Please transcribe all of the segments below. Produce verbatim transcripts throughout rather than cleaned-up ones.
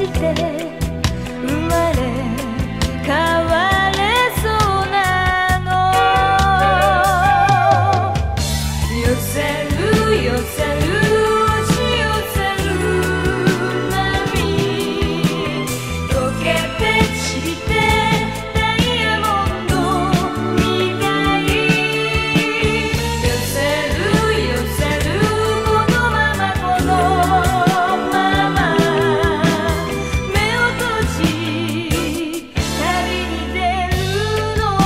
して生まれ変われそうなの。寄せる寄せる押し寄せる波、溶けて散ってダイヤモンドみたい。寄せる寄せるこのままこのまま目を閉じ旅に出るの。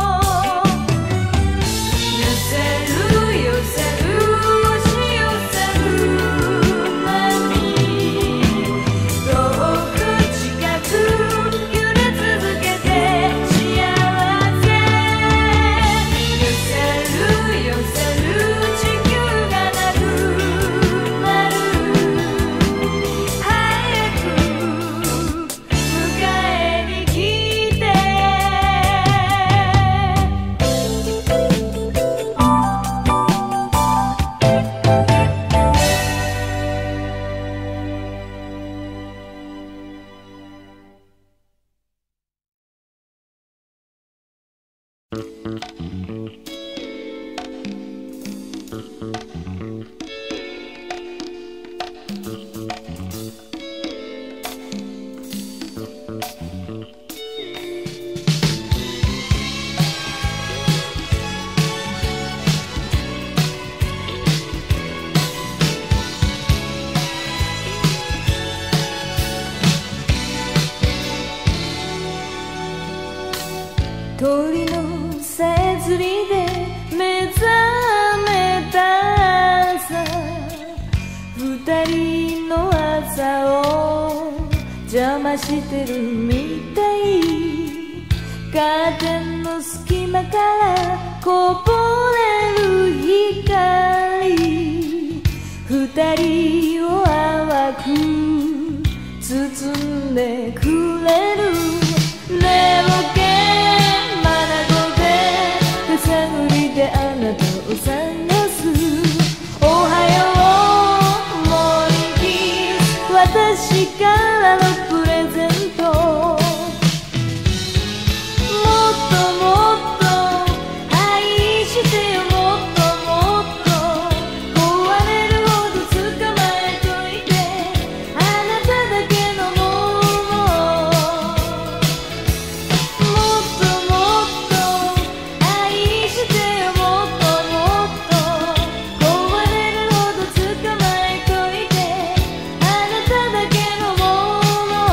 寄せる寄せる押し寄せる波、遠く近く揺れ続けて幸せ。寄せる寄せる地球がなくなる。早く迎えに来て。鳥のさえずりで目覚めた朝、二人の朝を邪魔してるみたい。カーテンの隙間からこぼれる光、二人を淡く包んでくれる。寝ぼけ眼で手探りであなたを探す。おはようモーニングキス、私からのプレゼント。もっともっと愛してよ、もっともっと壊れるほど捕まえといて、あなただけのもの。もっともっと愛してよ、もっともっと壊れるほど捕まえといて、あなただけのもの。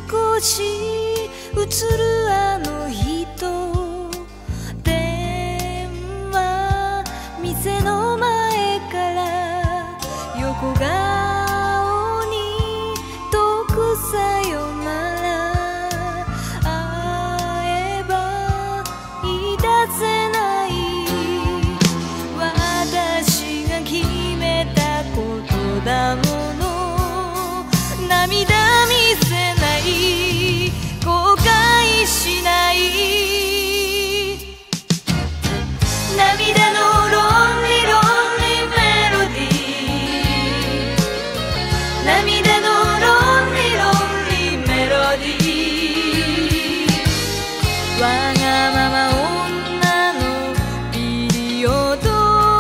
少し映るあの人、電話店の前から横顔に遠くさよなら、会えば言い出せない、私が決めたことだもの、涙見せない、後悔しない、涙のロンリロンリメロディー、涙のロンリロンリメロディー、わがまま女のピリオド、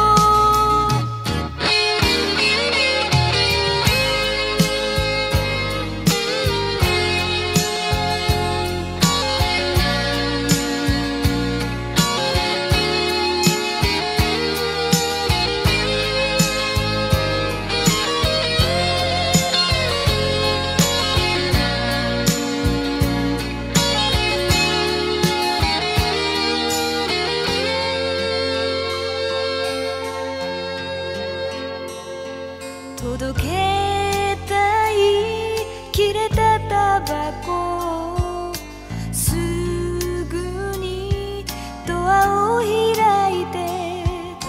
届けたい切れたタバコ、すぐにドアを開いて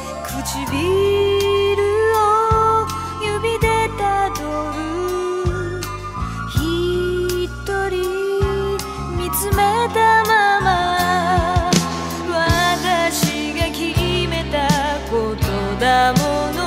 唇を指でたどる、一人見つめたまま、私が決めたことだもの、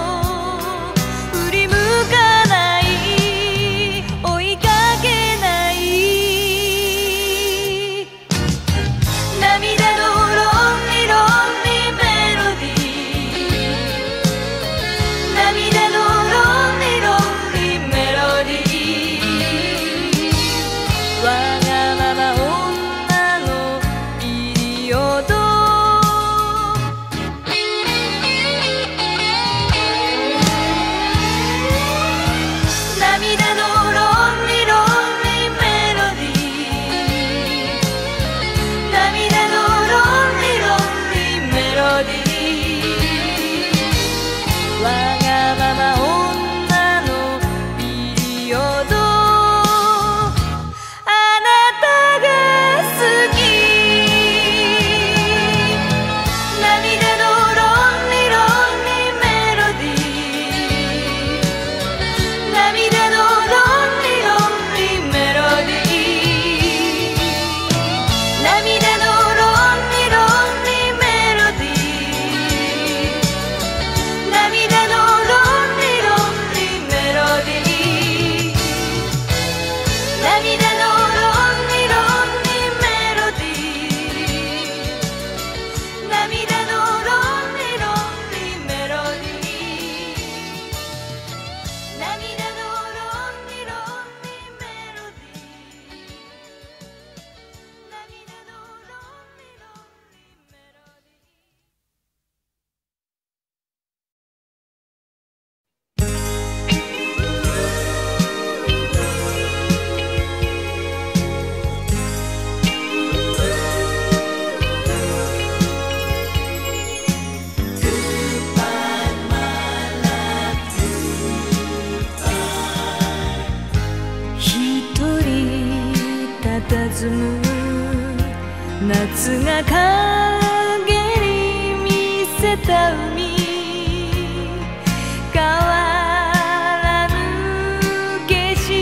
佇む夏が陰り見せた海、変わらぬ景色、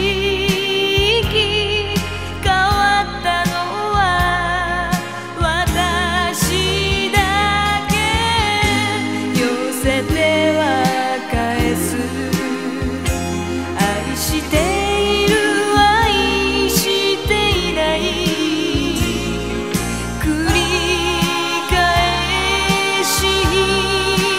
変わったのは私だけ、寄せては返す、愛している愛していない、繰り返し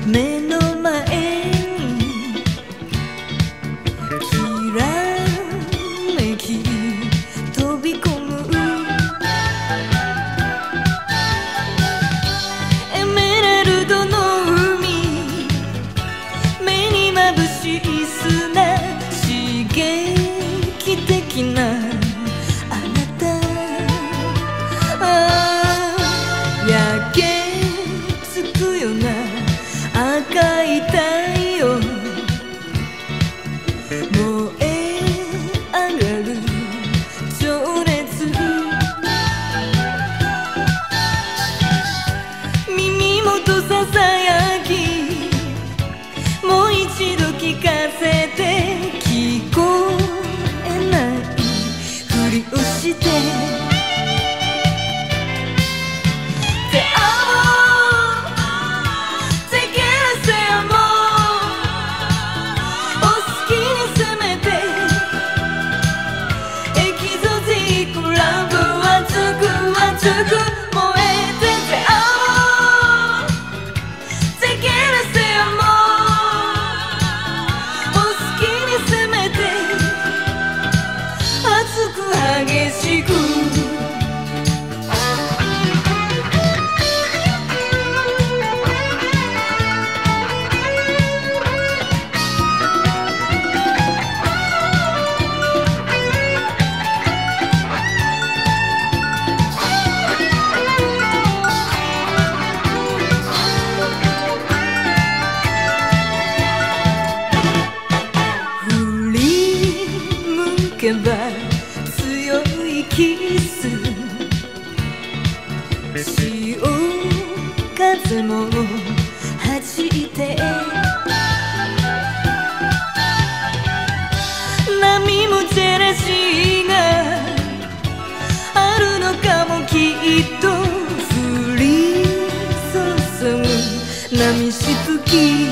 目の前にきらめき飛び込むエメラルドの海、目にまぶしい砂、刺激的なあなた、ああ焼けつくような赤い太陽、燃え上がる情熱、耳元ささやきもう一度聞かせて、聞こえないふりをして強いキス、潮風も弾いて、波もジェラシーがあるのかも、きっと降り注ぐ波しぶき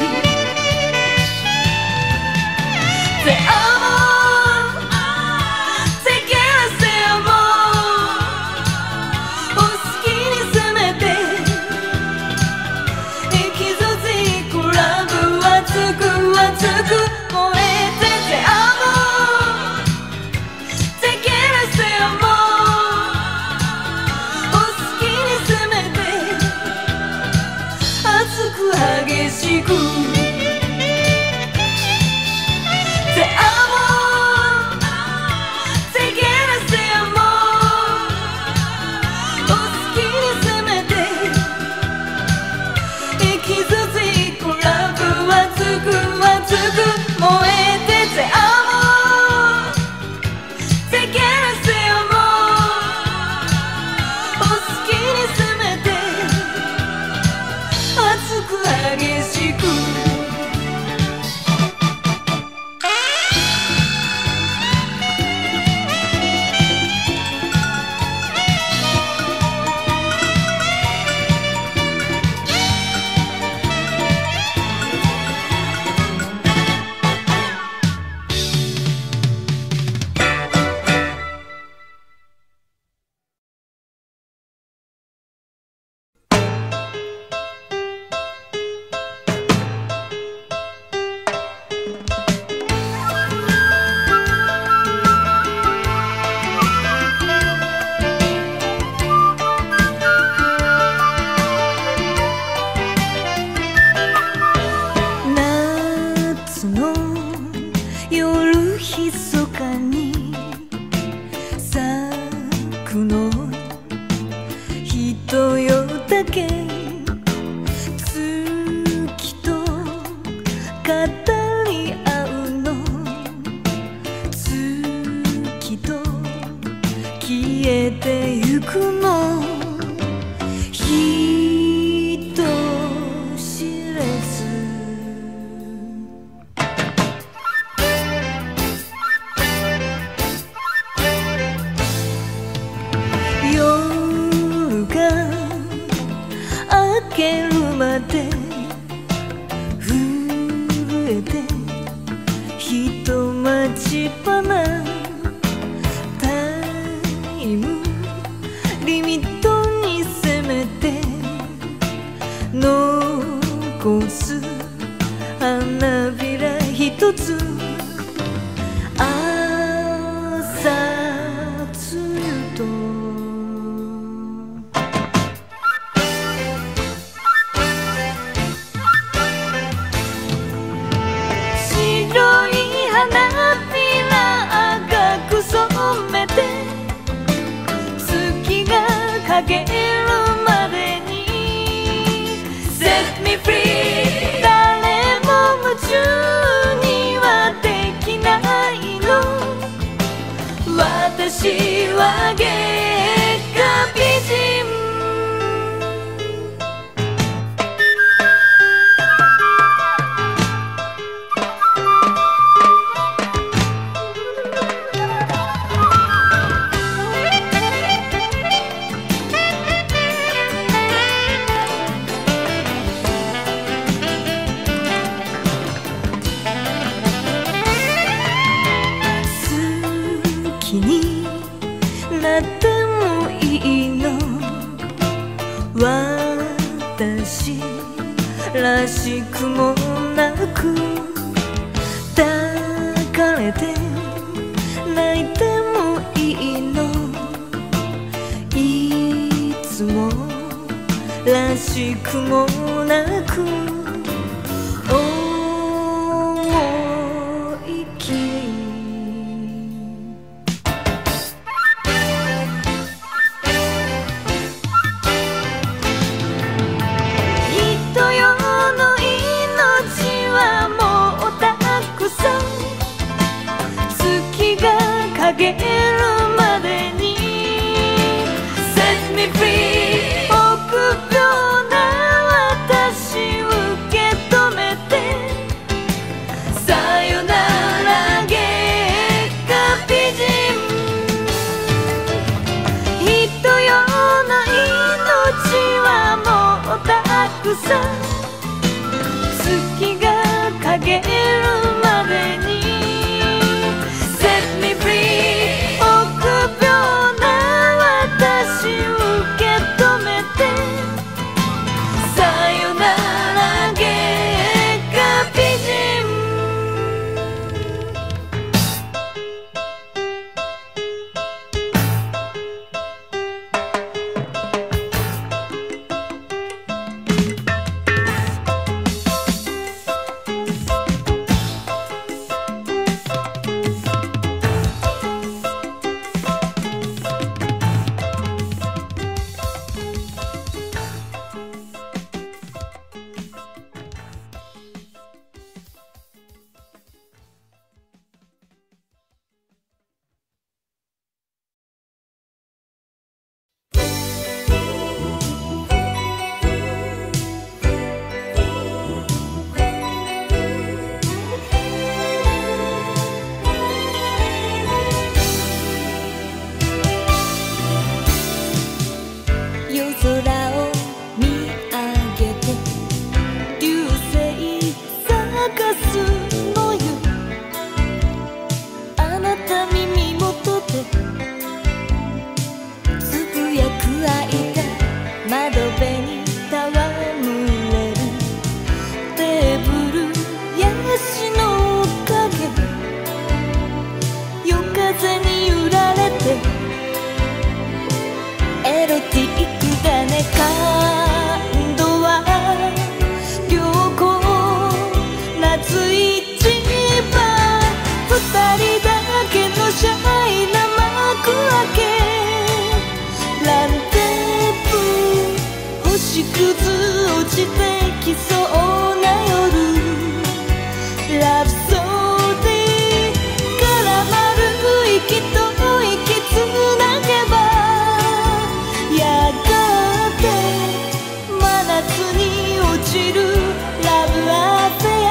激しく残す花びら一つ朝露と白い花びら赤く染めて月が陰るまでに Set me free 誰も夢中にはできないの私は月下美人なってもいいの私らしくもなく抱かれて泣いてもいいのいつもらしくもなく思い切り陰るまでに Set me free 臆病な私受け止めてさよなら月下美人人よの命はもうたくさん月が陰るまでに星屑落ちてきそうな夜ラブソディ絡まる息と息つなげばやがて真夏に落ちるラブアフェ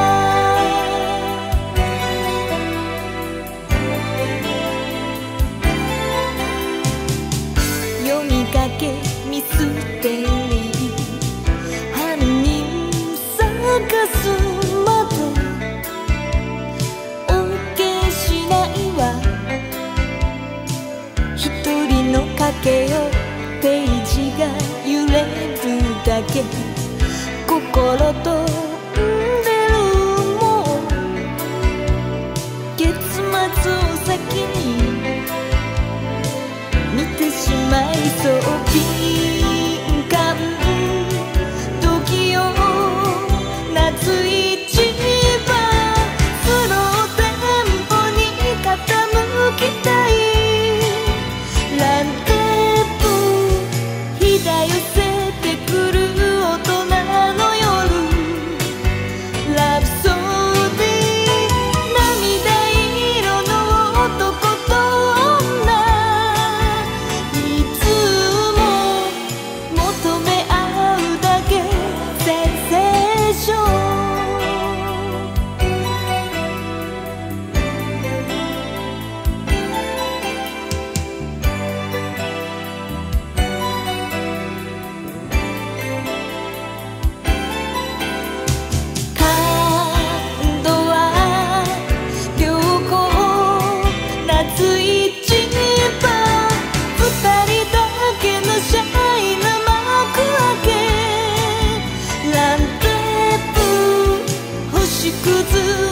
ア読みかけミステリー犯人探すまで OK しないわ一人の賭けよページが揺れるだけ心とんでるくつ